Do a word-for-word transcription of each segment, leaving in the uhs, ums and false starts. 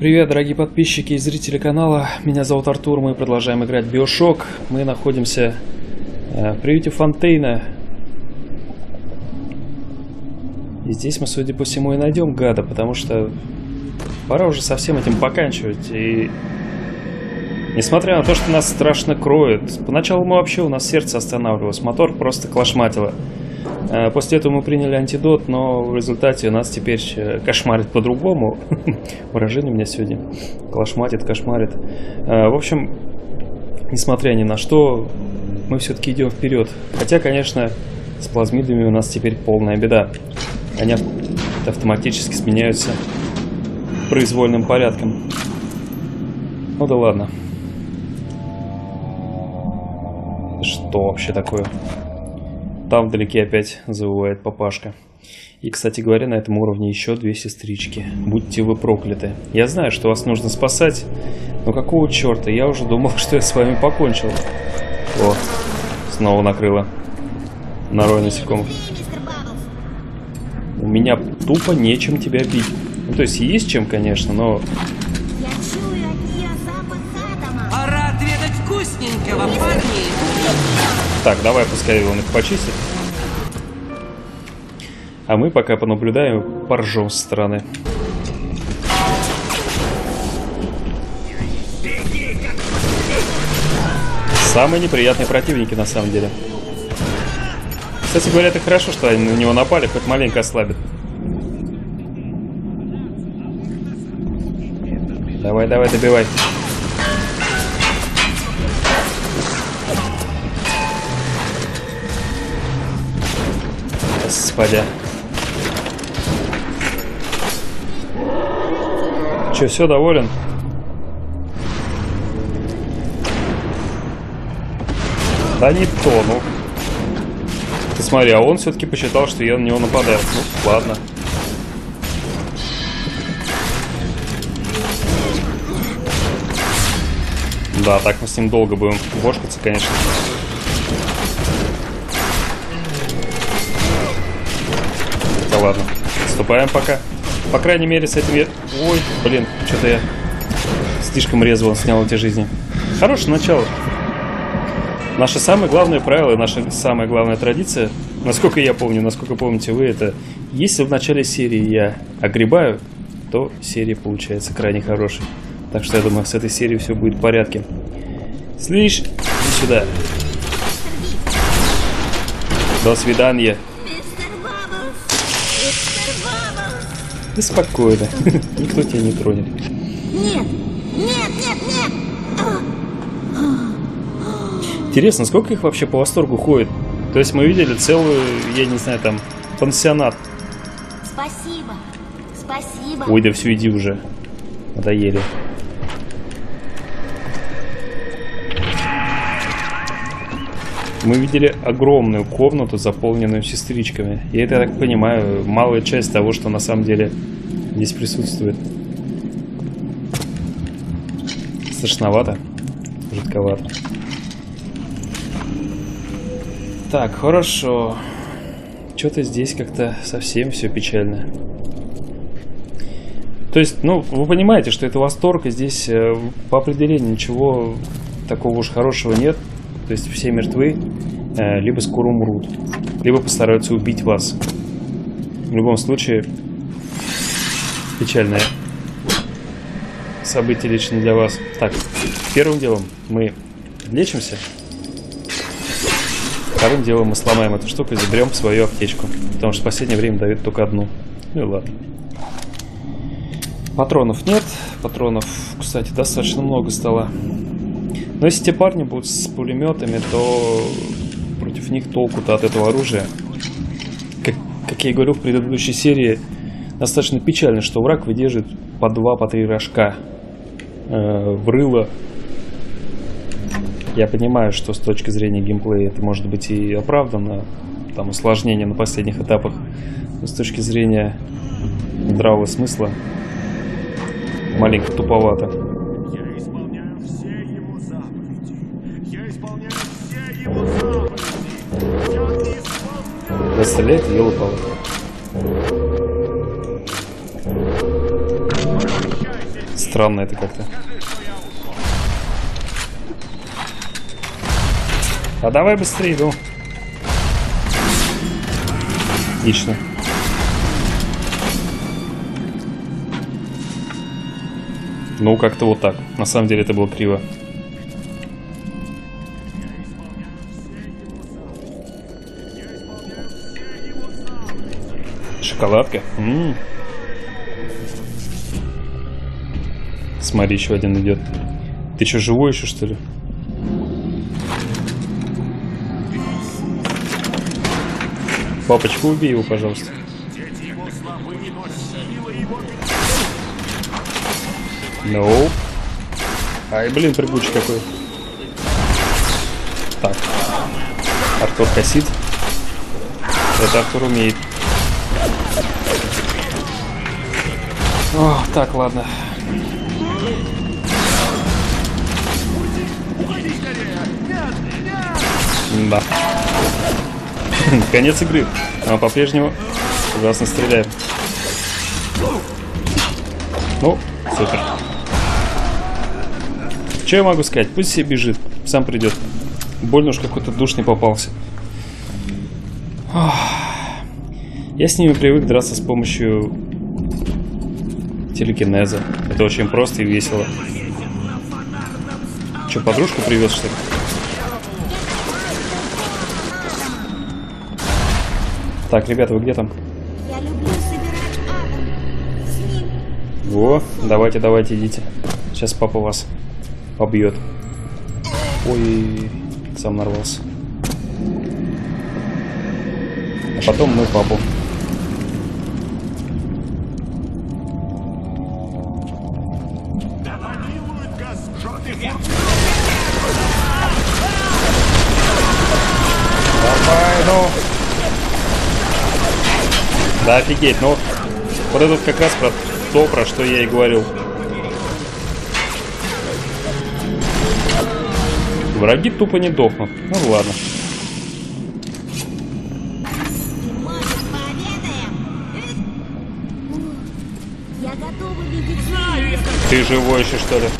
Привет, дорогие подписчики и зрители канала. Меня зовут Артур, мы продолжаем играть BioShock. Мы находимся э, в приюте Фонтейна. И здесь мы, судя по всему, и найдем гада, потому что пора уже со всем этим поканчивать. И несмотря на то, что нас страшно кроет, поначалу мы вообще, у нас сердце останавливалось, мотор просто клашматило. После этого мы приняли антидот, но в результате нас теперь кошмарит по-другому. Выражение у меня сегодня. Клашматит, кошмарит. В общем, несмотря ни на что, мы все-таки идем вперед. Хотя, конечно, с плазмидами у нас теперь полная беда. Они автоматически сменяются произвольным порядком. Ну да ладно. Что вообще такое? Там вдалеке опять завывает папашка. И, кстати говоря, на этом уровне еще две сестрички. Будьте вы прокляты. Я знаю, что вас нужно спасать, но какого черта? Я уже думал, что я с вами покончил. О, снова накрыло. Нарой насекомых. У меня тупо нечем тебя бить. Ну, то есть есть чем, конечно, но... Я чую от нее запах атома. Пора отведать вкусненького, парни. Так, давай пускай он их почистит. А мы пока понаблюдаем, поржем со стороны. Самые неприятные противники на самом деле. Кстати говоря, это хорошо, что они на него напали, хоть маленько ослабит. Давай, давай, добивай. Господи. Че, все, доволен? Да не то, ну. Ты смотри, а он все-таки посчитал, что я на него нападаю. Ну, ладно. Да, так мы с ним долго будем бошкаться, конечно. Да ладно, отступаем пока. По крайней мере, с этим я... Ой, блин, что-то я слишком резво снял эти жизни. Хорошее начало. Наше самое главное правило, наша самая главная традиция, насколько я помню, насколько помните вы, это если в начале серии я огребаю, то серия получается крайне хорошей. Так что я думаю, с этой серией все будет в порядке. Слышь, иди сюда. До свидания. Да спокойно, никто тебя не тронет. Нет, нет, нет, нет. Интересно, сколько их вообще по восторгу ходит? То есть мы видели целую, я не знаю, там, пансионат. Спасибо, спасибо. Ой, да все, иди уже. Надоели. Мы видели огромную комнату, заполненную сестричками. И это, я так понимаю, малая часть того, что на самом деле здесь присутствует. Страшновато. Жутковато. Так, хорошо. Что-то здесь как-то совсем все печально. То есть, ну, вы понимаете, что это восторг, и здесь э, по определению ничего такого уж хорошего нет. То есть все мертвы, э, либо скоро умрут, либо постараются убить вас. В любом случае, печальное событие лично для вас. Так, первым делом мы лечимся. Вторым делом мы сломаем эту штуку и заберем свою аптечку. Потому что в последнее время дают только одну. Ну и ладно. Патронов нет. Патронов, кстати, достаточно много стало. Но если те парни будут с пулеметами, то против них толку-то от этого оружия. Как, как я и говорил в предыдущей серии, достаточно печально, что враг выдерживает по два, по три рожка э, в рыло. Я понимаю, что с точки зрения геймплея это может быть и оправдано, там усложнение на последних этапах, но с точки зрения здравого смысла маленько туповато. Я исполняю все его заповеди. Я исполняю все его заповеди. Я не исполняю... Расстреляет елы-палы. Странно это как-то. А давай быстрее, ну. Отлично. Ну, как-то вот так. На самом деле это было криво. Шоколадка? М-м-м. Смотри, еще один идет. Ты что, живой еще, что ли? Папочка, убей его, пожалуйста. No. Ай, блин, прыгучий какой. Так. Артур косит. Это Артур умеет. О, так, ладно. Да. Конец игры. А по-прежнему ужасно стреляет. Ну, супер. Что я могу сказать? Пусть себе бежит. Сам придет. Больно уж какой-то душный попался. Ох. Я с ними привык драться с помощью телекинеза. Это очень просто и весело. Че, подружку привез, что ли? Так, ребята, вы где там? Я люблю собирать атом. С ним. Во, давайте, давайте, идите. Сейчас папа вас побьет. Ой, сам нарвался. А потом мы папу. Давай, ну. Да офигеть, ну. Вот это вот как раз про то, про что я и говорил. Враги тупо не дохнут. Ну ладно. Может, пообедаем? Я готова видеть зрелище. Ты живой еще, что ли?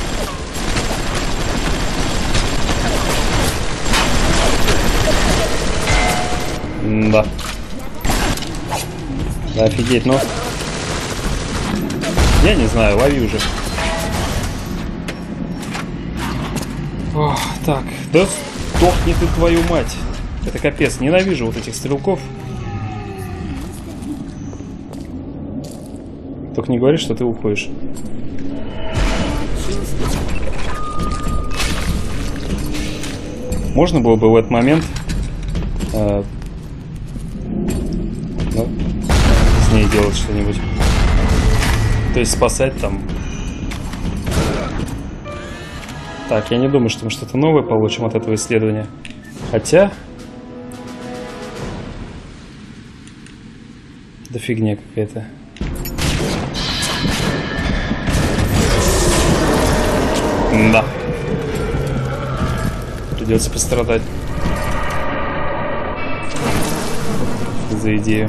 Да. Да офигеть, ну. Я не знаю, лови уже. Ох, так, да сдохни ты, твою мать. Это капец, ненавижу вот этих стрелков. Только не говори, что ты уходишь. Можно было бы в этот момент э, ну, с ней делать что-нибудь. То есть спасать там. Так, я не думаю, что мы что-то новое получим от этого исследования. Хотя... Да фигня какая-то. Да. Придется пострадать. За идею.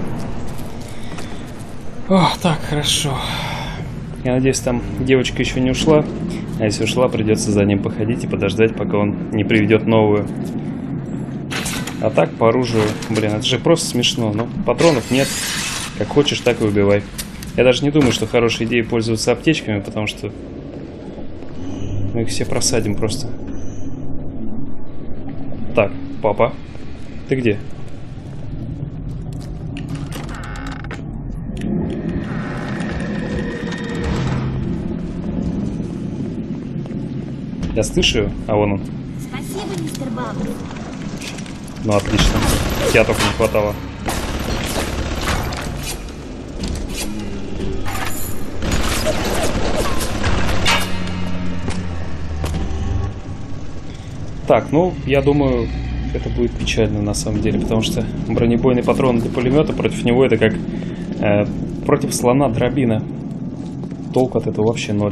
О, так, хорошо. Я надеюсь, там девочка еще не ушла. А если ушла, придется за ним походить и подождать, пока он не приведет новую. А так, по оружию... Блин, это же просто смешно. Ну, патронов нет. Как хочешь, так и убивай. Я даже не думаю, что хорошая идея пользоваться аптечками, потому что... Мы их все просадим просто. Так, папа. Ты где? Я слышу, а вон он. Спасибо, мистер Бабл. Ну, отлично. Я только не хватало. Так, ну, я думаю, это будет печально на самом деле, потому что бронебойный патрон для пулемета против него это как э, против слона дробина. Толку от этого вообще ноль.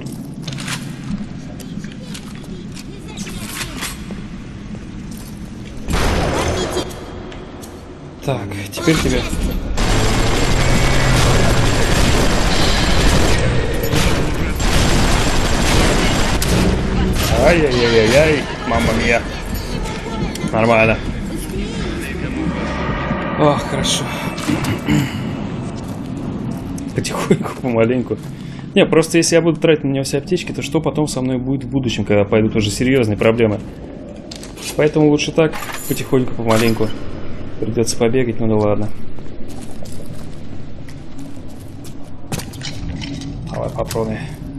Так, теперь тебе... Ай-яй-яй-яй-яй, мамма мия. Нормально. Ох, хорошо. Потихоньку, помаленьку. Не, просто если я буду тратить на него все аптечки, то что потом со мной будет в будущем, когда пойдут уже серьезные проблемы. Поэтому лучше так, потихоньку, помаленьку. Придется побегать, ну да ладно. Давай патроны.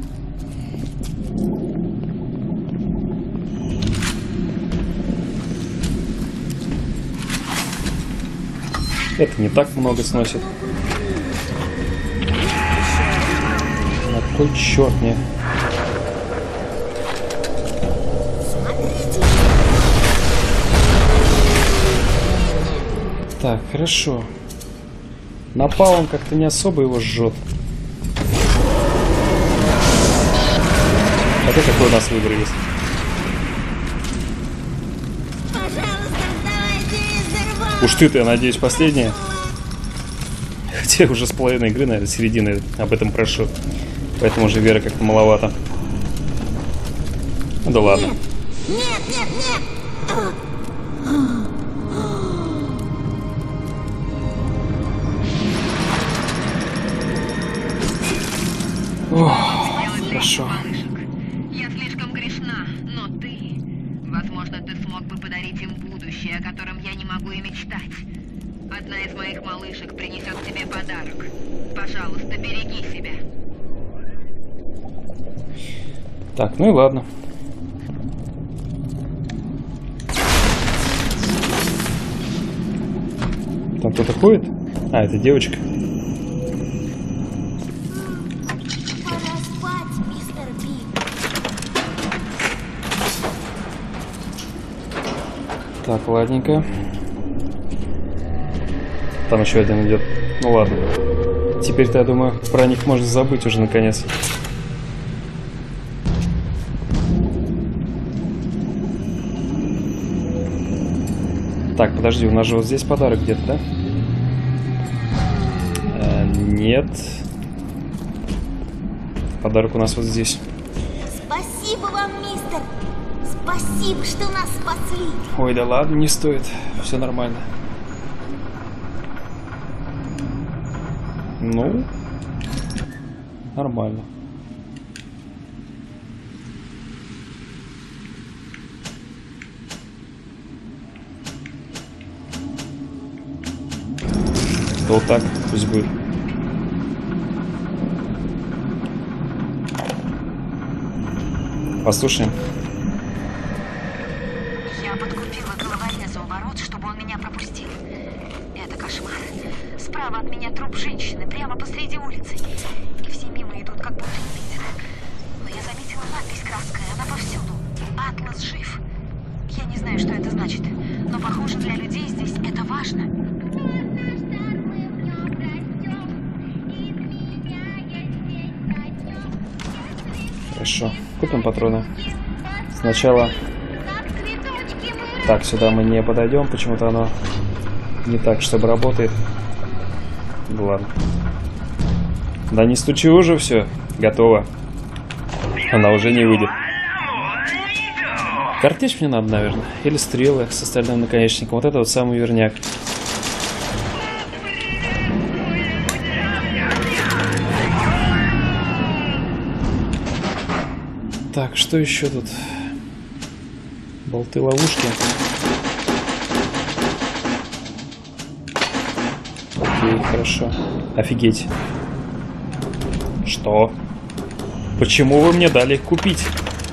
Это не так много сносит. На кой черт мне? Так, хорошо. Напалм как-то не особо его жжет. Хотя какой у нас выбор есть? Уж ты-то, я надеюсь, последняя. Хотя уже с половиной игры, наверное, середины об этом прошу. Поэтому уже веры как-то маловато. Ну да ладно. Нет, нет, нет! Ох, хорошо. Я слишком грешна, но ты... Возможно, ты смог бы подарить им будущее, о котором я не могу и мечтать. Одна из моих малышек принесет тебе подарок. Пожалуйста, береги себя. Так, ну и ладно. Там кто-то ходит? А, это девочка. Пора спать, мистер Би. Так, ладненько. Там еще один идет. Ну ладно. Теперь-то, я думаю, про них можно забыть уже наконец. Так, подожди, у нас же вот здесь подарок где-то, да? Э, нет. Подарок у нас вот здесь. Спасибо вам, мистер. Спасибо, что нас спасли. Ой, да ладно, не стоит. Все нормально. Ну, нормально. Да вот так пусть будет. Послушаем. Я подкупила головореза у ворот, чтобы он меня пропустил. Это кошмар. Справа от меня труп женщины, прямо посреди улицы. И все мимо идут, как будто не видят. Но я заметила надпись краской, она повсюду. Атлас жив. Я не знаю, что это значит, но похоже, для людей здесь это важно. Хорошо, купим патроны. Сначала... Так, сюда мы не подойдем, почему-то оно не так, чтобы работает. Да ладно. Да не стучи уже, все, готово. Она уже не выйдет. Картечь мне надо, наверное. Или стрелы с остальным наконечником. Вот это вот самый верняк. Так, что еще тут? Болты, ловушки. Окей, хорошо. Офигеть. Что? Почему вы мне дали их купить?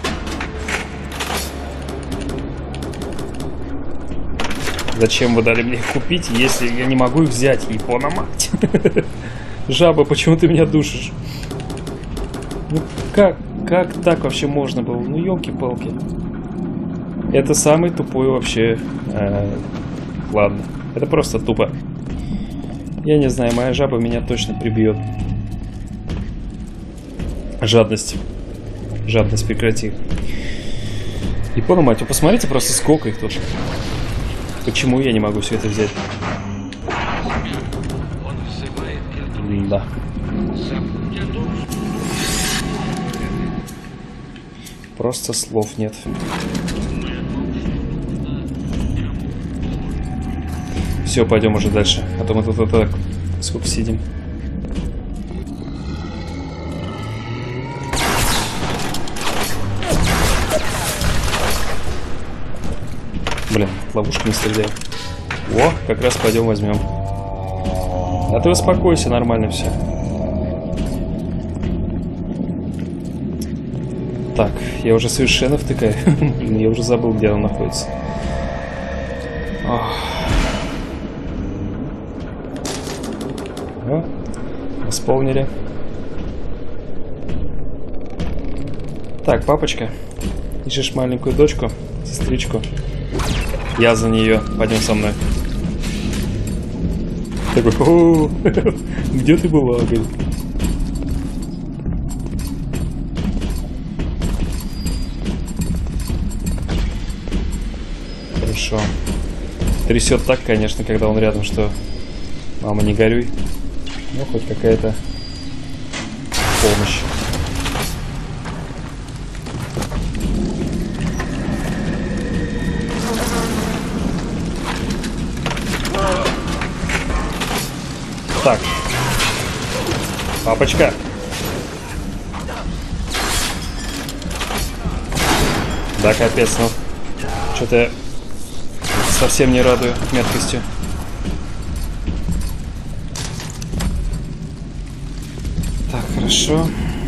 Зачем вы дали мне их купить, если я не могу их взять? Япона мать. Жаба, почему ты меня душишь? Ну как? Как так вообще можно было? Ну, елки-палки. Это самый тупой вообще... Э, ладно. Это просто тупо. Я не знаю, моя жаба меня точно прибьет. Жадность. Жадность прекрати. Япона, мать, вы посмотрите просто, сколько их тут. Почему я не могу все это взять? Да. Просто слов нет. Все, пойдем уже дальше. А то мы тут вот так сколько сидим. Блин, ловушка не стреляет. О, как раз пойдем возьмем. А ты успокойся, нормально все. Так, я уже совершенно втыкаю. Блин, я уже забыл, где она находится. Ох. О, восполнили. Так, папочка, ищешь маленькую дочку, сестричку. Я за нее. Пойдем со мной. Такой, о, где ты была, говорит. Хорошо. Трясет так, конечно, когда он рядом, что мама, не горюй. Ну, хоть какая-то помощь. Так. Папочка. Да, капец, ну. Что-то я совсем не радую меткостью. Так, хорошо.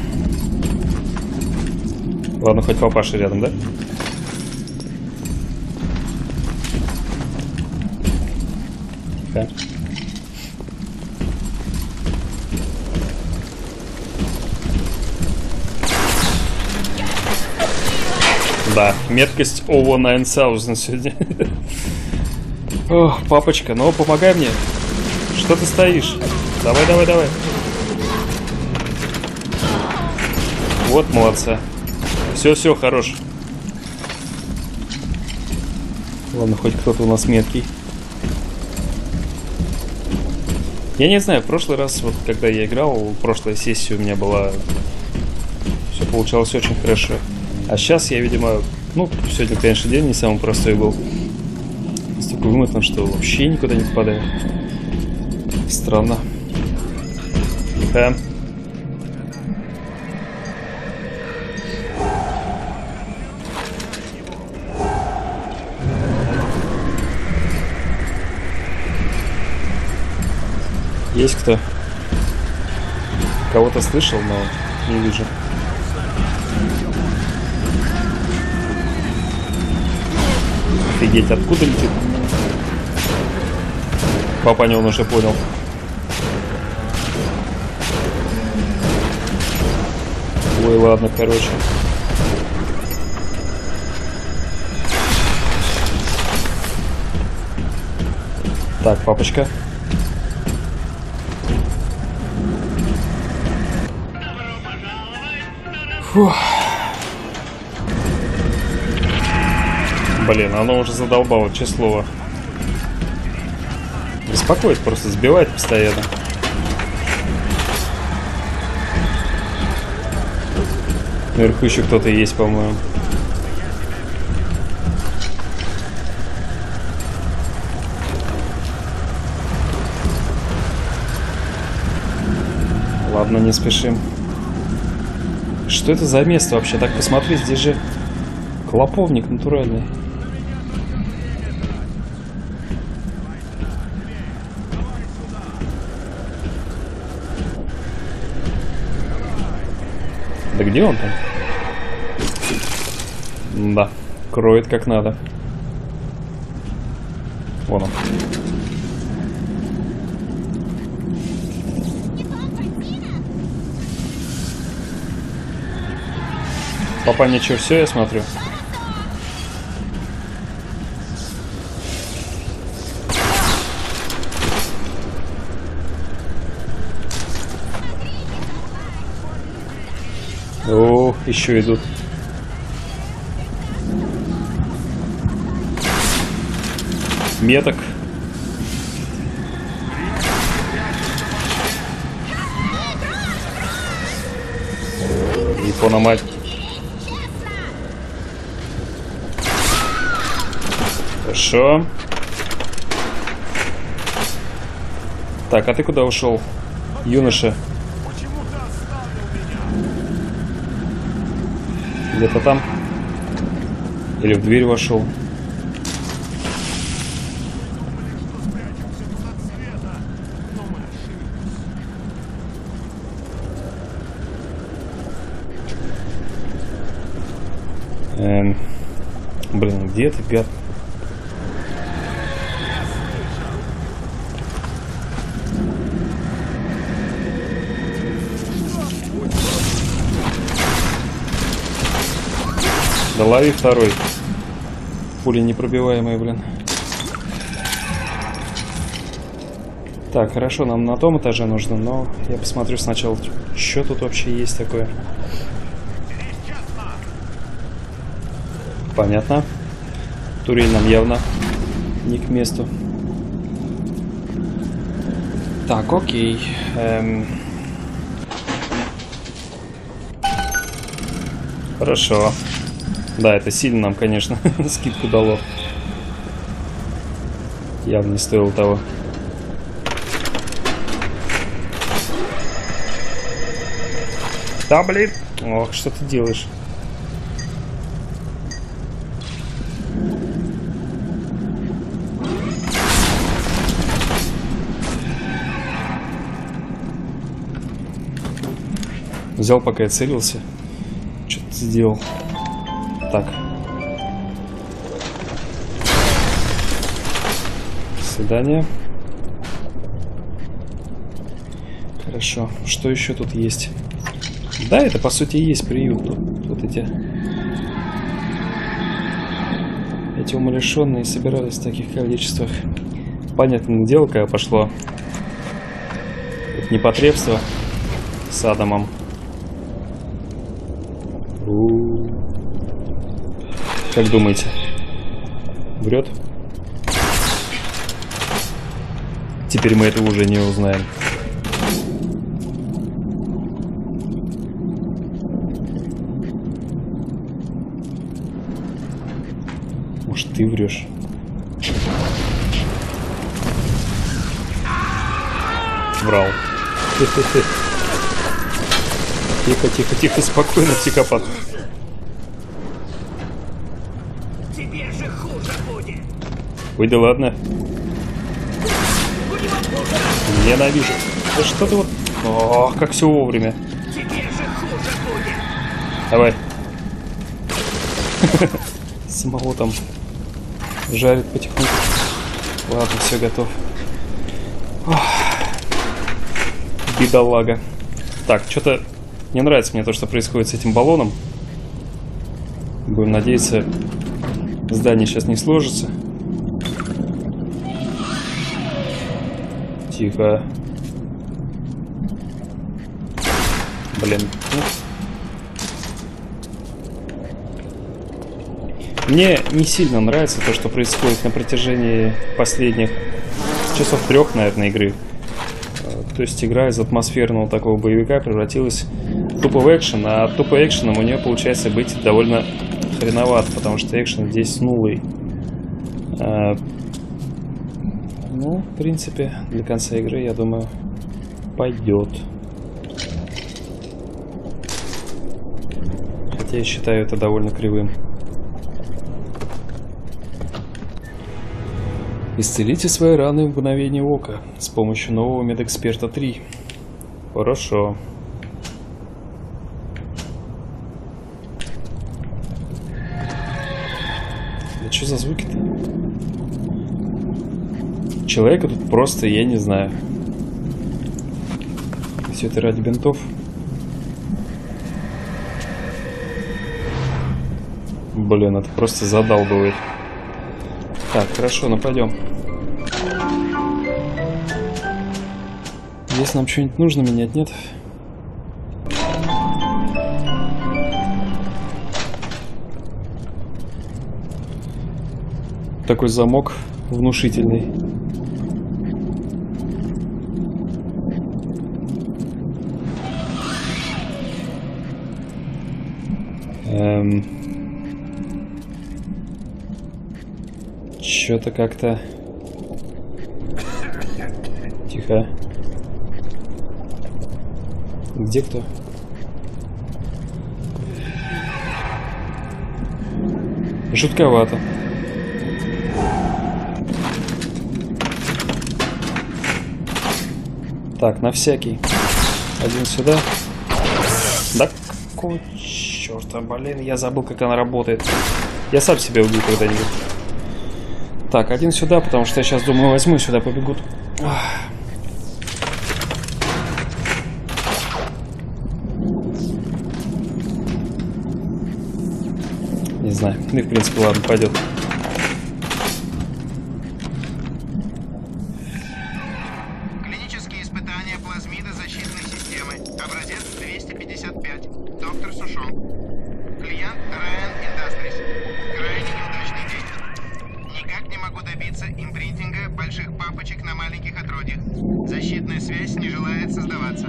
Ладно, хоть папаша рядом, да? Да. Да, меткость О девять тысяч сегодня. Ох, папочка, ну помогай мне. Что ты стоишь? Давай, давай, давай. Вот, молодца. Все, все, хорош. Ладно, хоть кто-то у нас меткий. Я не знаю, в прошлый раз, вот когда я играл, прошлая сессия у меня была... Все получалось очень хорошо. А сейчас я, видимо, ну, сегодня, конечно, день не самый простой был. Столько вымотан, что вообще никуда не попадаю. Странно. Да. Есть кто? Кого-то слышал, но не вижу. Офигеть, откуда летит? Папаня он уже понял. Ой, ладно, короче. Так, папочка. Фух. Блин, оно уже задолбало, честное слово. Беспокоит, просто сбивает постоянно. Наверху еще кто-то есть, по-моему. Ладно, не спешим. Что это за место вообще? Так, посмотри, здесь же клоповник натуральный. Да где он там? Да, кроет как надо. Вон он. Папа, ничего, все, я смотрю. О, еще идут. Меток. И пономать. Хорошо. Так, а ты куда ушел, юноша? Почему ты оставил меня? Где-то там? Или в дверь вошел? Эм, блин, где ты, гад? Да лови второй. Пули непробиваемые, блин. Так, хорошо, нам на том этаже нужно, но я посмотрю сначала, что тут вообще есть такое. Понятно. Турель нам явно не к месту. Так, окей. Эм... Хорошо. Да, это сильно нам, конечно, скидку дало. Явно не стоило того. Да, блин. Ох, что ты делаешь? Взял, пока я целился. Что-то сделал. Так. До свидания. Хорошо. Что еще тут есть? Да, это по сути и есть приют. Тут, тут эти... Эти умалишенные собирались в таких количествах. Понятное дело, когда пошло это непотребство с Адамом. У-у-у. Как думаете? Врет? Теперь мы этого уже не узнаем. Может, ты врешь? Врал. Тихо, тихо, тихо, спокойно, психопат. Тебе же хуже будет. Ой, да ладно. Ненавижу. Да что ты вот... Ох, как все вовремя. Тебе же хуже будет. Давай. Самого там жарит потихоньку. Ладно, все, готов. Ох. Бедолага. Так, что-то не нравится мне то, что происходит с этим баллоном. Будем надеяться, здание сейчас не сложится. Тихо. Блин. Мне не сильно нравится то, что происходит на протяжении последних часов трех, наверное, игры. То есть игра из атмосферного такого боевика превратилась в тупо экшен, а тупо экшеном у нее получается быть довольно хреновато, потому что экшен здесь нулый. А, ну, в принципе, для конца игры, я думаю, пойдет. Хотя я считаю это довольно кривым. Исцелите свои раны в мгновение ока с помощью нового медэксперта три. Хорошо. Да что за звуки-то? Человека тут просто, я не знаю. Все это ради бинтов. Блин, это просто задалбывает. Так, хорошо, ну пойдем. Здесь нам что-нибудь нужно менять, нет? Такой замок внушительный. Эм... Что-то как-то... Тихо. Где кто? Жутковато. Так, на всякий. Один сюда. Да какого черта, блин, я забыл, как она работает. Я сам себя убью когда-нибудь. Так, один сюда, потому что я сейчас думаю, возьму и сюда побегут. Ах. Не знаю. Ну и в принципе, ладно, пойдет. Клинические испытания плазмида защитной системы. Образец двести пятьдесят пять. Доктор Сушон. Клиент Райан Industries. Крайне неудачный день. Никак не могу добиться импринтинга больших папочек на маленьких отродьях. Защитная связь не желает создаваться.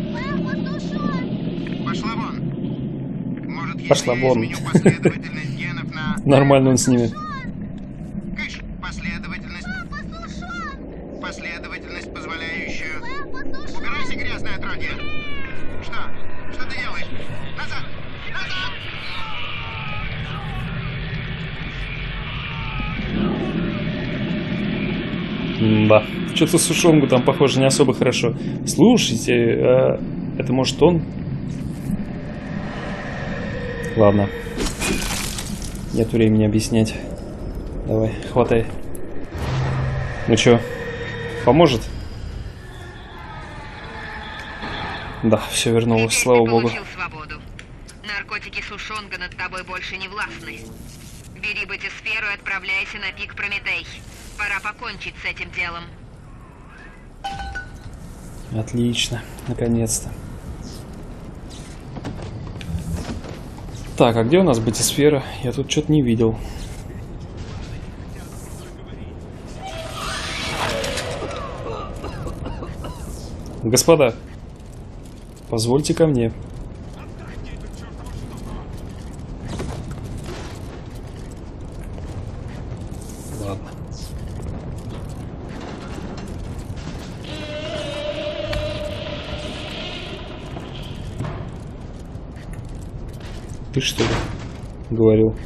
Пошла вон. Может, Пошла если вон. я изменю последовательность генов на... Нормально он с ними. Кыш, последовательность. Последовательность, позволяющую... Убирайся, грязное отродье. Что? Что ты делаешь? Назад! Назад! Да. Что-то Сушонгу там, похоже, не особо хорошо. Слушайте, а это может он? Ладно. Нет времени объяснять. Давай, хватай. Ну чё, поможет? Да, все вернулось, Теперь слава ты богу. получил свободу. Наркотики Сушонга над тобой больше не властны. Бери батисферу и отправляйся на пик Прометей. Пора покончить с этим делом. Отлично, наконец-то. Так, а где у нас батисфера? Я тут что-то не видел. Господа, позвольте ко мне. Ладно. Ты что ли говорил?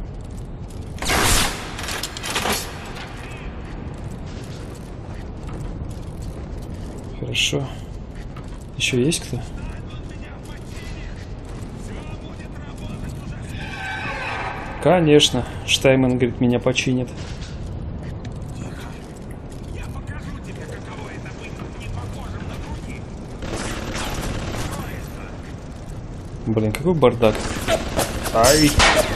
Хорошо. Еще есть кто? Конечно. Штаймен, говорит, меня починит. Блин, какой бардак. Ай!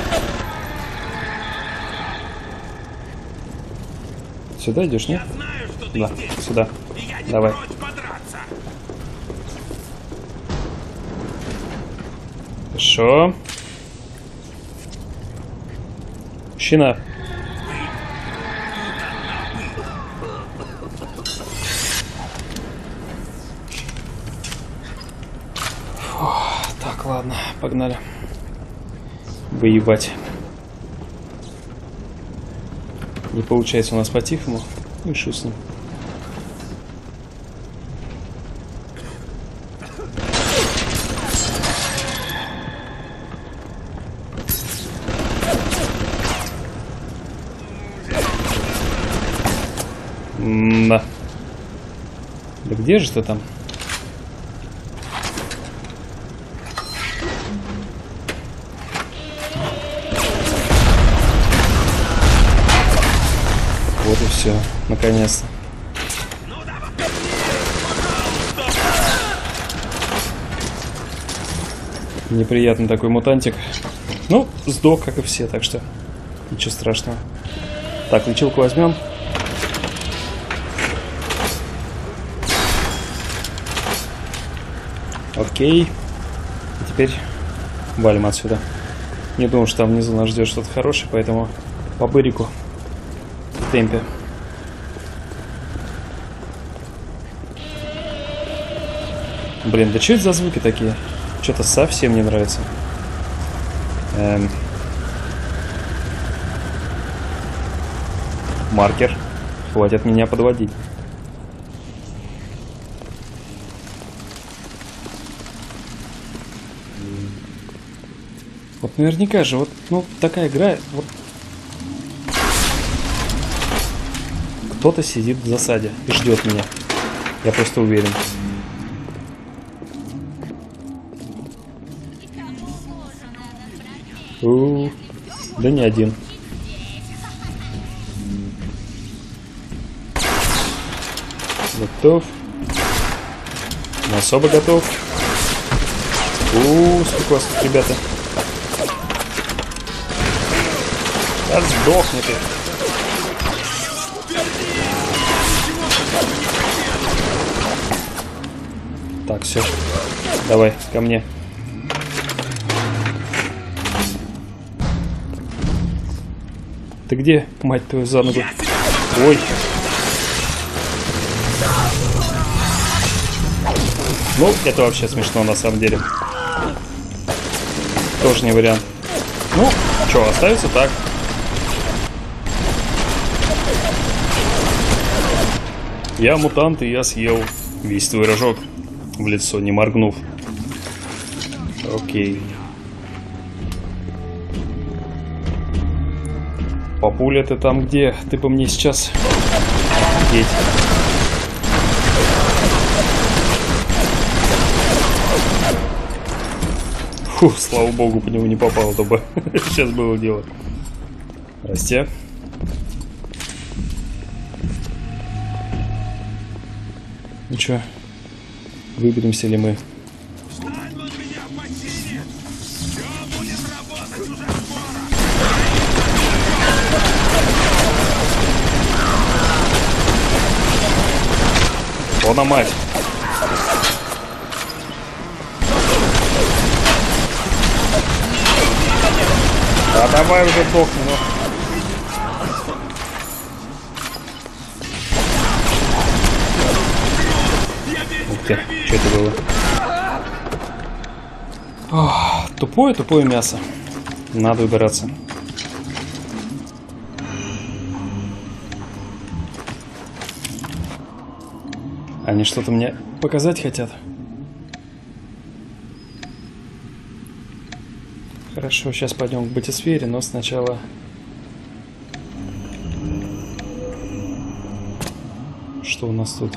Сюда идешь, нет? Да, сюда. Давай. Хорошо. Мужчина. Фу, так, ладно, погнали. Воевать. Не получается у нас по-тихому. Ну и шут с ним. Да. Да где же ты там? Вот и все, наконец-то. Неприятный такой мутантик. Ну, сдох, как и все, так что ничего страшного. Так, лечилку возьмем. Окей. И теперь валим отсюда. Не думаю, что там внизу нас ждет что-то хорошее, поэтому по бырику в темпе. Блин, да что это за звуки такие? Что-то совсем не нравится. Эм. Маркер. Хватит меня подводить. Вот наверняка же, вот, ну, такая игра, вот... Кто-то сидит в засаде и ждет меня. Я просто уверен. У-у-у. Да не один. Готов. Не особо готов. У-у-у, сколько вас тут, ребята. Да сдохни ты. Так, все. Давай, ко мне. Ты где, мать твою, за ногу? Ой. Ну, это вообще смешно на самом деле. Тоже не вариант. Ну, что, остается так. Я мутант, и я съел весь твой рожок в лицо, не моргнув. Окей. Папуля, ты там где? Ты бы мне сейчас... Деть. Фу, слава богу, по нему не попало, то бы сейчас было дело. Здрасте. Ну чё, выберемся ли мы? О, на мать! А давай уже дохни, ну. Ух ты, что это было? Ох, тупое, тупое мясо. Надо убираться. Они что-то мне показать хотят? Хорошо, сейчас пойдем к батисфере, но сначала... Что у нас тут?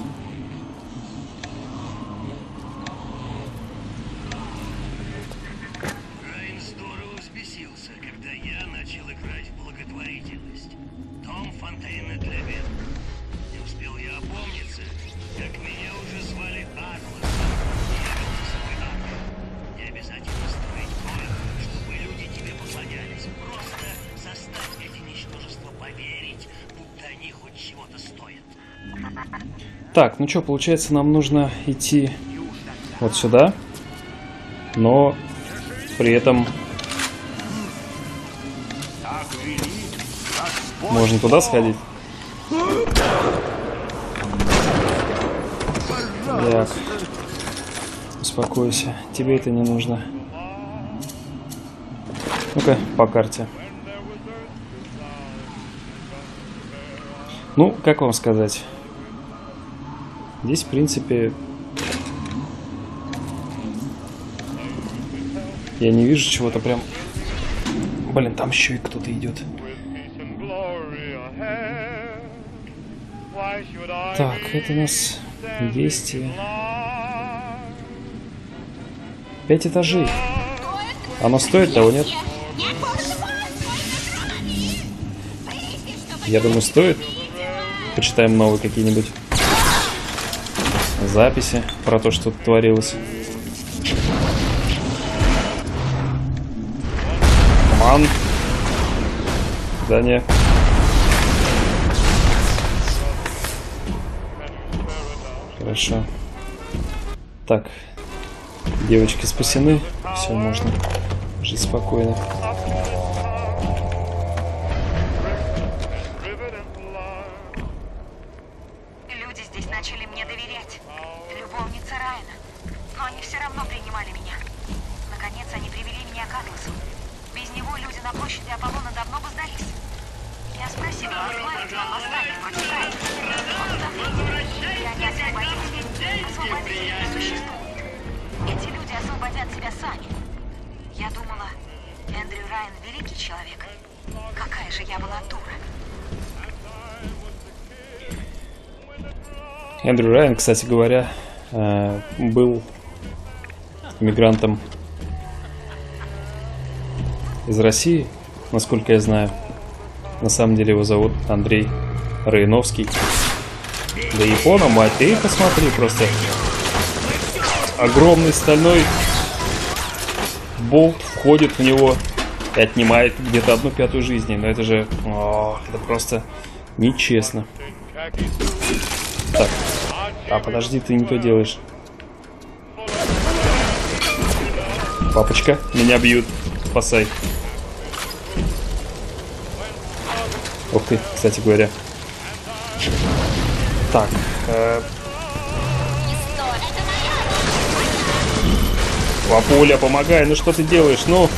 Райан здорово взбесился, когда я начал играть в благотворительность. Дом фонтейны для бедных. Не успел я опомниться, как меня уже звали Атлас. Я вел за собой армию. Не обязательно строить город, чтобы люди тебе поклонялись. Просто заставь эти ничтожества поверить, будто они хоть чего-то стоят. Так, ну что, получается, нам нужно идти вот сюда, но при этом можно туда сходить. Так, успокойся, тебе это не нужно. Ну-ка, по карте. Ну, как вам сказать? Здесь, в принципе, я не вижу чего-то прям... Блин, там еще и кто-то идет. Так, это у нас двести... Пять этажей. Оно стоит того, нет? Я думаю, стоит. Почитаем новые какие-нибудь записи про то, что тут творилось. Команд. Здание. Хорошо. Так. Девочки спасены. Все, можно жить спокойно. Люди здесь начали мне доверять. Любовница Райана. Но они все равно принимали меня. Наконец они привели меня к Атласу. Без него люди на площади Аполлона давно бы сдались. Я спросила, а знаете, он же я была дура. Эндрю Райан, кстати говоря, э, был мигрантом из России, насколько я знаю. На самом деле его зовут Андрей Райновский. Да Япона, мать, ты посмотри, просто огромный стальной болт входит в него и отнимает где-то одну пятую жизни. Но это же... О, это просто нечестно. Так. А, подожди, ты не то делаешь. Папочка, меня бьют. Спасай. Ух ты, кстати говоря. Так. Э... Папуля, помогай, ну что ты делаешь, ну?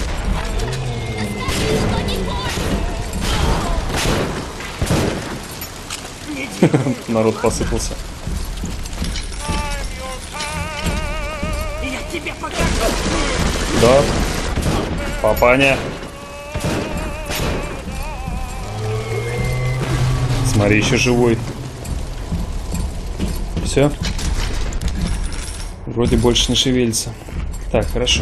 Народ посыпался. Я тебе покажу. Да. Папаня. Смотри, еще живой. Все. Вроде больше не шевелится. Так, хорошо.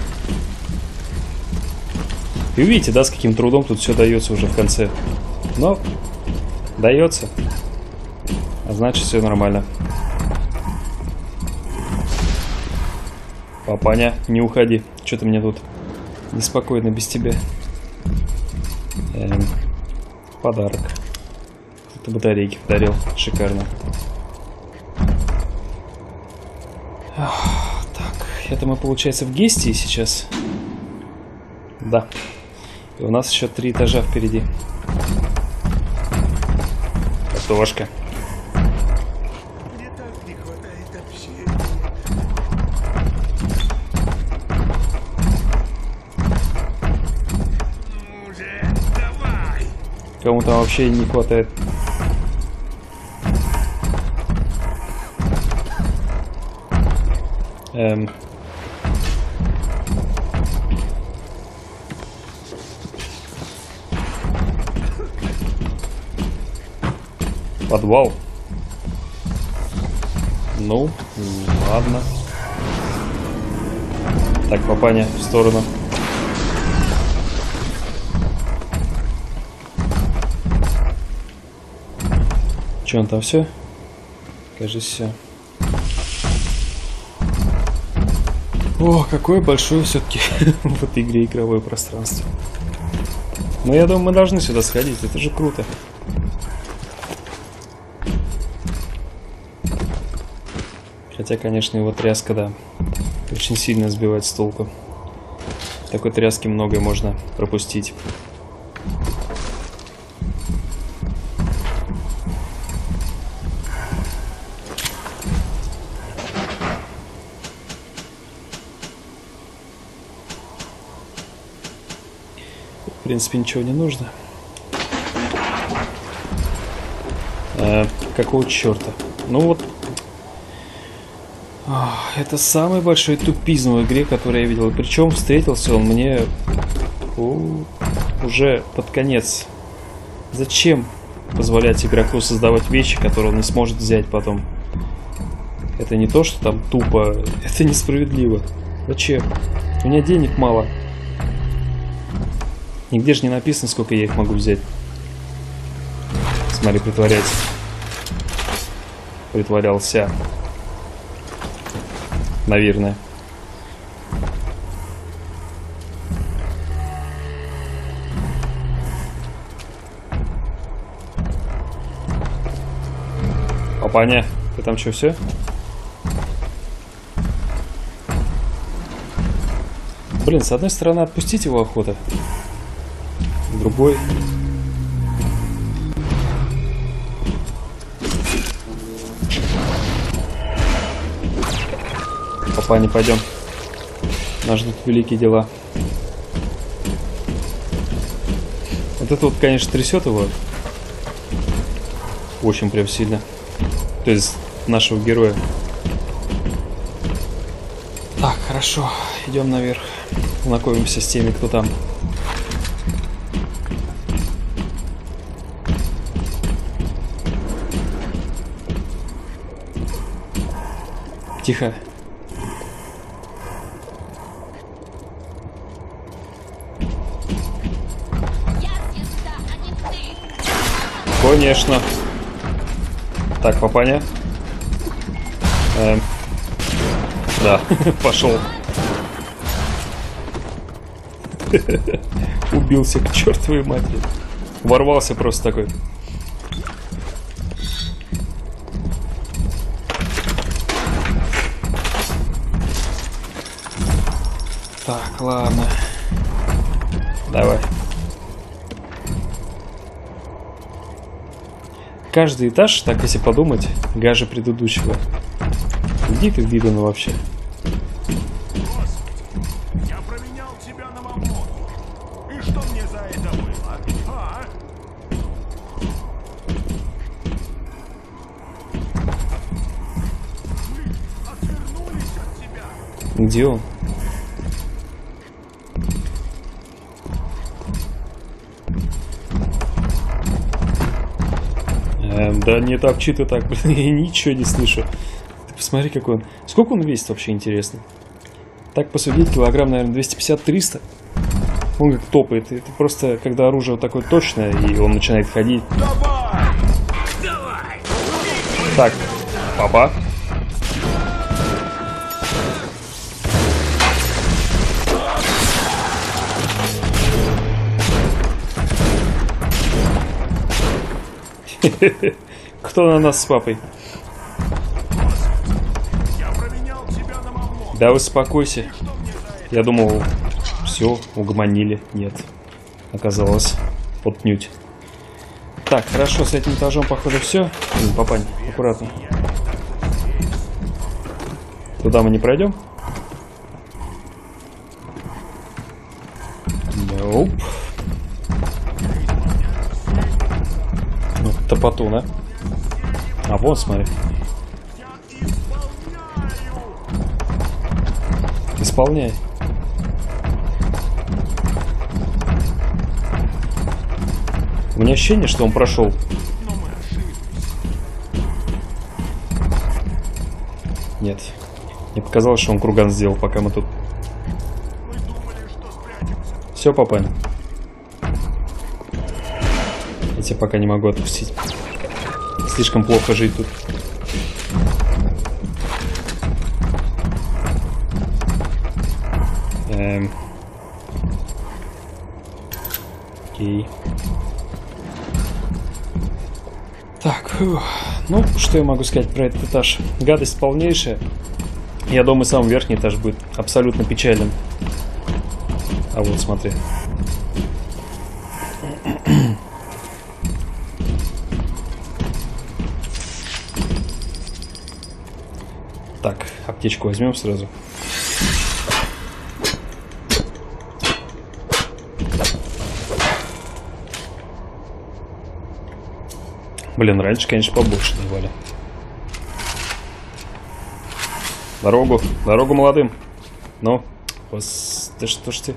И увидите, да, с каким трудом тут все дается уже в конце. Но дается. А значит, все нормально. Папаня, не уходи. Что-то мне тут неспокойно без тебя. Эм, подарок. Кто-то батарейки подарил. Шикарно. Ах, так, это мы, получается, в Гестии сейчас. Да. И у нас еще три этажа впереди. Картошка. Мне так не хватает общения. Ну уже, давай! Кому там вообще не хватает. Эм. Подвал. Ну, ладно. Так, папаня, в сторону. Че он там, все? Кажется, все. О, какое большое все-таки в этой игре игровое пространство. Но я думаю, мы должны сюда сходить, это же круто. Хотя, конечно, его тряска, да, очень сильно сбивает с толку. В такой тряске многое можно пропустить. В принципе, ничего не нужно. А, какого черта? Ну вот. Это самый большой тупизм в игре, который я видел. Причем встретился он мне о, уже под конец. Зачем позволять игроку создавать вещи, которые он не сможет взять потом? Это не то, что там тупо. Это несправедливо. Зачем? У меня денег мало. Нигде же не написано, сколько я их могу взять. Смотри, притворяется. Притворялся. Наверное. Папаня, ты там что, все? Блин, с одной стороны отпустить его охота, с другой... Папаня, пойдем. Нас ждут великие дела. Вот это вот, конечно, трясет его. Очень прям сильно. То есть нашего героя. Так, хорошо. Идем наверх. Знакомимся с теми, кто там. Тихо. Конечно. Так, папаня. Эм. Да, пошел. Убился к чертовой матери. Ворвался просто такой. Так, ладно. Давай. Каждый этаж, так если подумать, гаже предыдущего. Иди как видно вообще. Господи, я променял тебя на мамон. И что мне за это было? А? Мы отвернулись от тебя. Где он? Эм, да не топчи ты так, блин, я ничего не слышу. Ты посмотри, какой он. Сколько он весит вообще, интересно? Так посудить, килограмм, наверное, двести пятьдесят — триста. Он как топает. Это просто, когда оружие вот такое точное, и он начинает ходить. Давай! Давай! Так, папа. Кто на нас с папой? Я променял тебя на мамон. Да успокойся. Я думал, все, угомонили. Нет. Оказалось, отнюдь. Так, хорошо, с этим этажом, походу, все. Папань, аккуратно. Туда мы не пройдем? Nope. Топотун, а? А вот, смотри. Исполняй. У меня ощущение, что он прошел. Нет. Мне показалось, что он круган сделал, пока мы тут. Все, папа. Я тебя пока не могу отпустить. Слишком плохо жить тут. Эм. Окей. Так, фух. Ну, что я могу сказать про этот этаж? Гадость полнейшая. Я думаю, самый верхний этаж будет абсолютно печальным. А вот, смотри. Так, аптечку возьмем сразу. Блин, раньше, конечно, побольше давали. Дорогу, дорогу молодым. Ну, вас... да что ж ты?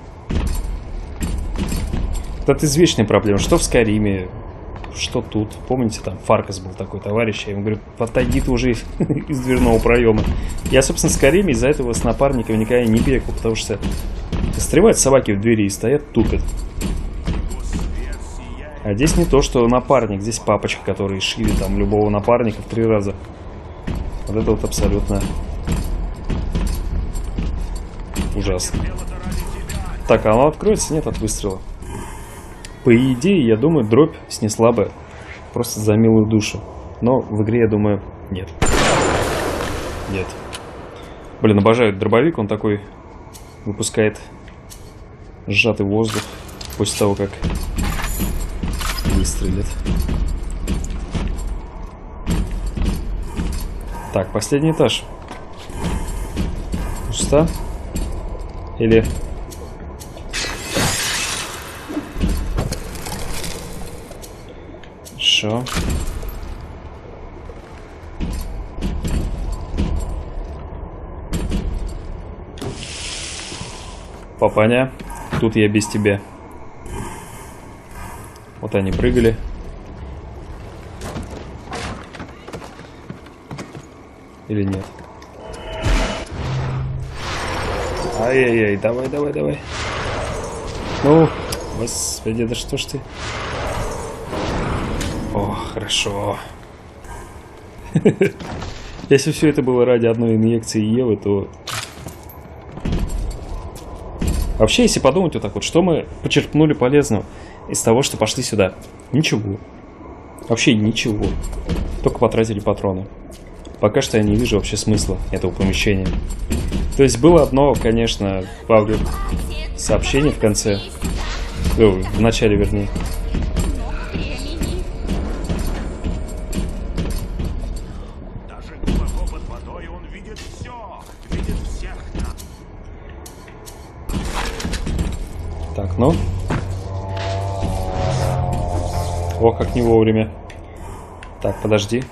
Это извечная проблема. Что в Скайриме, что тут. Помните, там Фаркас был такой товарищ. Я ему говорю, отойди ты уже из дверного проема. Я, собственно, в Скайриме из-за этого с напарником никогда не бегал, потому что застревают собаки в двери и стоят, тупят. А здесь не то, что напарник, здесь папочка, который шире там любого напарника в три раза. Вот это вот абсолютно ужасно. Так, а оно откроется? Нет, от выстрела. По идее, я думаю, дробь снесла бы просто за милую душу. Но в игре, я думаю, нет. Нет. Блин, обожаю дробовик, он такой выпускает сжатый воздух после того, как выстрелит. Так, последний этаж. Пусто? Или... Хорошо. Папаня, тут я без тебя. Вот они прыгали. Или нет? Ай-яй-яй, давай, давай, давай. Ну, господи, да что ж ты. О, хорошо. Если все это было ради одной инъекции Евы, то... Вообще, если подумать вот так вот, что мы почерпнули полезного из того, что пошли сюда? Ничего. Вообще ничего. Только потратили патроны. Пока что я не вижу вообще смысла этого помещения. То есть было одно, конечно, Павлю сообщение в конце. О, в начале, вернее. Даже глубоко под водой он видит все. Видит всех нас. Так, ну. О, как не вовремя. Так, подожди.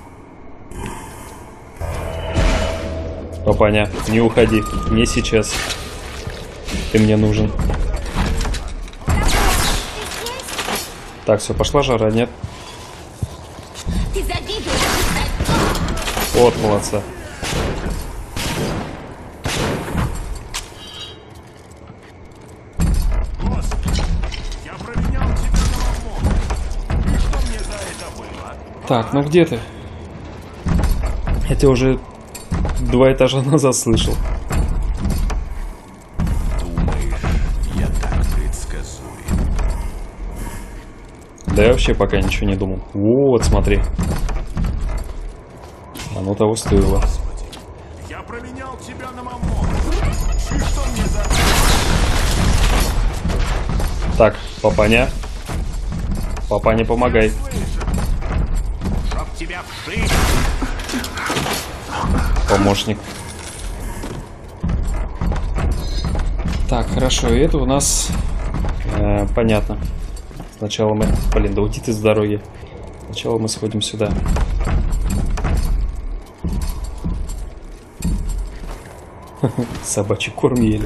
Папаня, не уходи. Не сейчас. Ты мне нужен. Так, все, пошла жара, нет? Ты завидуешь. Вот, молодца. Господи, я променял тебя на мамон. И что мне за это было? Так, ну где ты? Я тебя уже два этажа назад слышал. Думаешь, я так предсказуем? Да я вообще пока ничего не думал. Вот, смотри. Оно того стоило. Я променял тебя на мамон. И что мне за... Так, папаня. Папаня, помогай. Чтоб тебя вшить. Помощник. Так, хорошо, и это у нас э, понятно. Сначала мы... Блин, да уйди ты с дороги. Сначала мы сходим сюда. Собачий корм ели.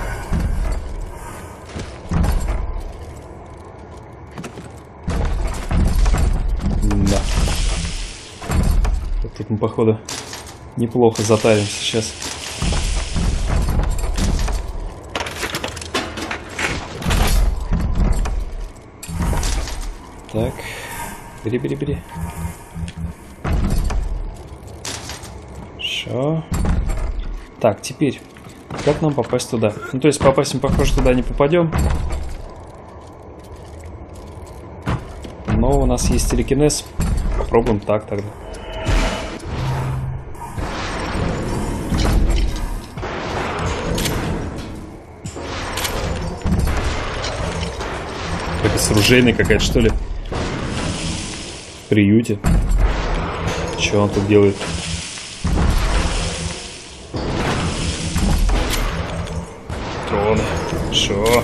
Да. Вот тут мы, походу, неплохо затарим сейчас. Так. Бери, бери, бери. Хорошо. Так, теперь. Как нам попасть туда? Ну, то есть попасть мы, похоже, туда не попадем. Но у нас есть телекинез. Попробуем так тогда. Это с ружейной какая-то, что ли? В приюте. Что он тут делает? Патроны. Хорошо.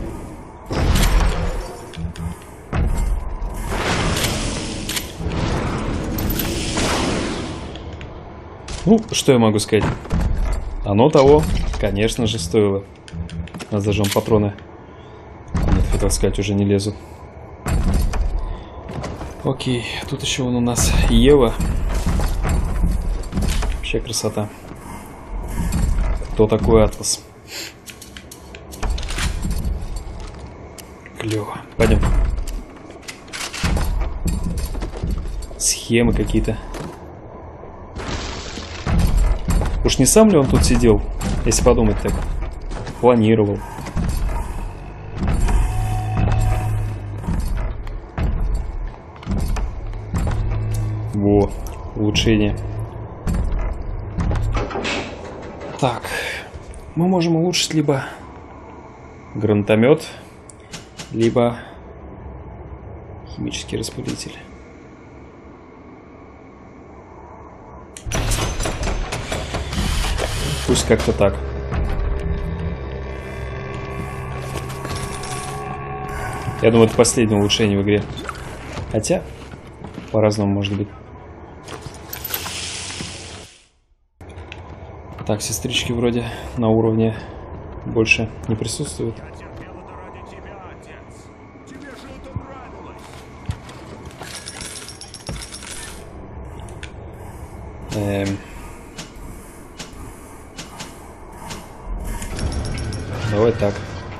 Ну, что я могу сказать? Оно того, конечно же, стоило. У нас даже патроны. Нет, хотел сказать, уже не лезу. Окей, тут еще вон у нас Ева. Вообще красота. Кто такой Атлас? Клево. Пойдем. Схемы какие-то. Уж не сам ли он тут сидел, если подумать так? Планировал. Во, улучшение. Так, мы можем улучшить либо гранатомет, либо химический распылитель. Пусть как-то так. Я думаю, это последнее улучшение в игре. Хотя, по-разному может быть. Так, сестрички вроде на уровне больше не присутствуют. Я терпел это ради тебя, отец. Тебе же это нравилось. Эм. Давай так.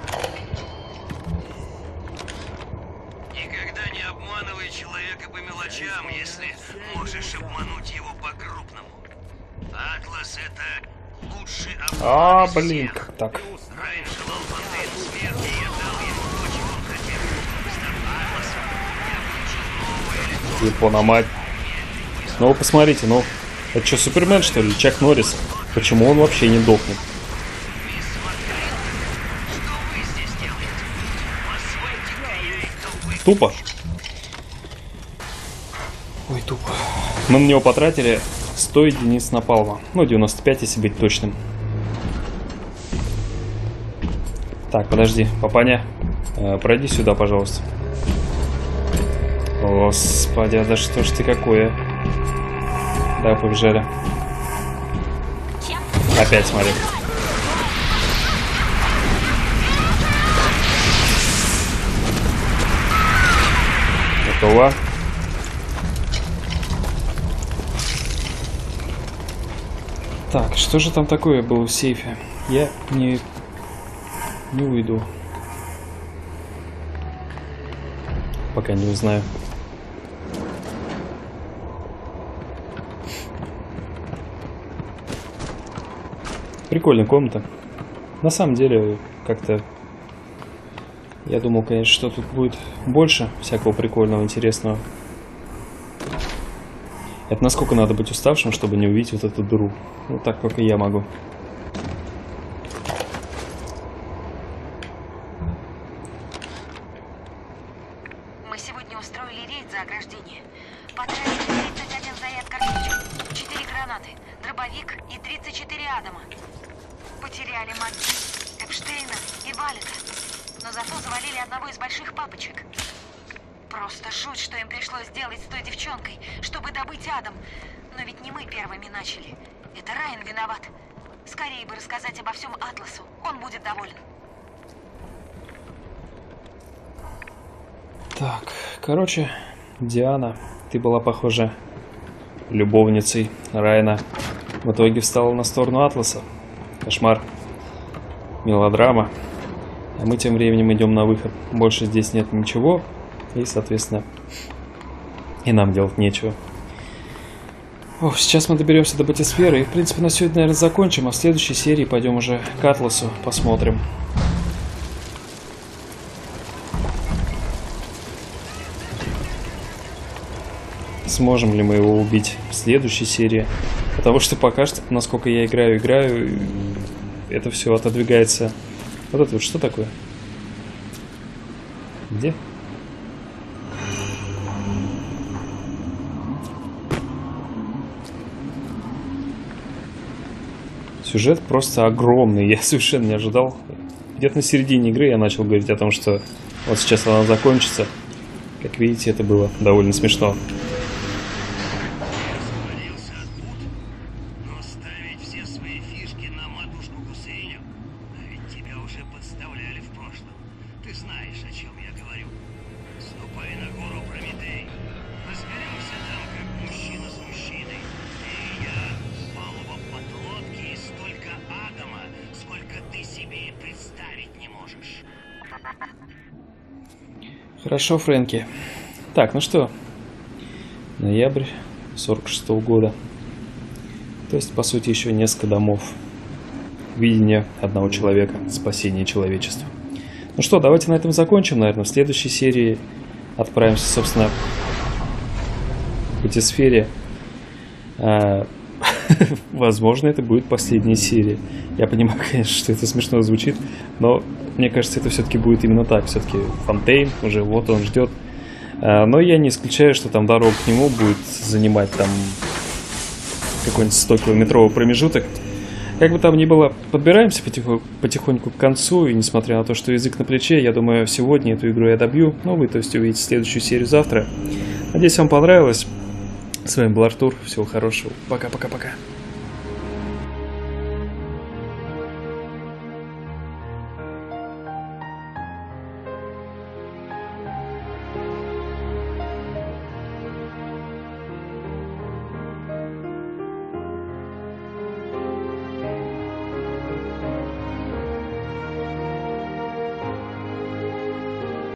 Никогда не обманывай человека по мелочам, если можешь обмануть его по-крупному. Атлас — это лучший А, обман из блин, всех. как так? Райн желал Фонтейну смерти, и я дал ему то, чего он хотел. Став Атласом, я получил новое лицо. Япона мать. Ну вы посмотрите, ну это что, Супермен что ли? Чак Норрис? Почему он вообще не дохнет? Мисс Макрин, что вы здесь делаете? Позвольте-ка я иду вы... Тупо. Ой, тупо. Мы на него потратили сто единиц напалма. Ну, девяносто пять, если быть точным. Так, подожди, папаня. Э, пройди сюда, пожалуйста. Господи, а да что ж ты какое? Да, побежали. Опять смотри. Готово. Так, что же там такое было в сейфе? Я не, не уйду. Пока не узнаю. Прикольная комната. На самом деле, как-то... Я думал, конечно, что тут будет больше всякого прикольного, интересного. Это насколько надо быть уставшим, чтобы не увидеть вот эту дыру. Вот так только я могу. Мы сегодня устроили рейд за ограждение. Потратили тридцать один заряд картечек, четыре гранаты, дробовик и тридцать четыре адама. Потеряли Маги, Эпштейна и Валика, но зато завалили одного из больших папочек. Просто жуть, что им пришлось сделать с той девчонкой, чтобы добыть Адам. Но ведь не мы первыми начали. Это Райан виноват. Скорее бы рассказать обо всем Атласу. Он будет доволен. Так, короче, Диана, ты была, похоже, любовницей Райана. В итоге встала на сторону Атласа. Кошмар. Мелодрама. А мы тем временем идем на выход. Больше здесь нет ничего. И, соответственно, и нам делать нечего. Ох, сейчас мы доберемся до батисферы. И, в принципе, на сегодня, наверное, закончим. А в следующей серии пойдем уже к Атласу. Посмотрим. Сможем ли мы его убить в следующей серии. Потому что пока что, насколько я играю, играю, это все отодвигается. Вот это вот что такое? Где? Сюжет просто огромный, я совершенно не ожидал. Где-то на середине игры я начал говорить о том, что вот сейчас она закончится. Как видите, это было довольно смешно. Свалился оттуда, но ставить все свои фишки на матушку Гусейню. А ведь тебя уже подставляли в прошлом. Ты знаешь, о чем я говорю. Ступай на гору Прометей. Разберемся там, как мужчина с мужчиной. Ты и я. Палуба подлодки и столько адама, сколько ты себе и представить не можешь. Хорошо, Фрэнки. Так, ну что? Ноябрь сорок шестого года. То есть, по сути, еще несколько домов. Видение одного человека. Спасение человечества. Ну что, давайте на этом закончим, наверное. В следующей серии отправимся, собственно, к батисфере. А, возможно, это будет последняя серия. Я понимаю, конечно, что это смешно звучит, но мне кажется, это все-таки будет именно так. Все-таки Фонтейн уже вот он ждет. А, но я не исключаю, что там дорога к нему будет занимать там какой-нибудь стокилометровый промежуток. Как бы там ни было, подбираемся потихоньку, потихоньку к концу, и несмотря на то, что язык на плече, я думаю, сегодня эту игру я добью. Ну, вы, то есть, увидите следующую серию завтра. Надеюсь, вам понравилось. С вами был Артур. Всего хорошего. Пока-пока-пока.